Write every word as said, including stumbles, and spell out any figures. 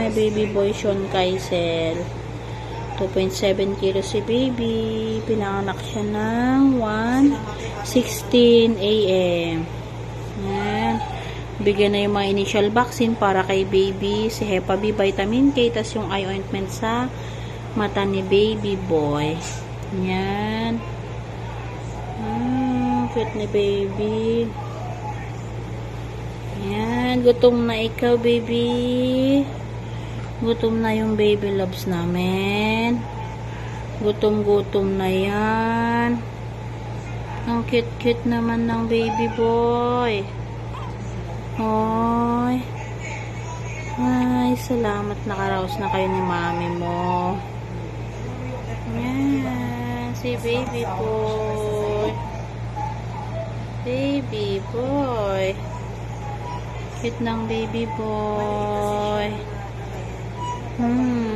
na baby boy Sean Kaisel. two point seven kilo si baby. Pinanganak siya ng one sixteen A M Yan. Bigyan na yung mga initial vaccine para kay baby. Si Hepa B, vitamin K, tas yung eye ointment sa mata ni baby boy. Yan. Hmm, cute ni baby. Yan. Gutom na ikaw, baby. Gutom na yung baby loves namin. Gutom-gutom na yan. Ang cute-cute naman ng baby boy. Hoy. Ay, salamat nakaraos na kayo ni mami mo. Yan. Si baby boy. Baby boy. Cute ng baby boy. Hmm.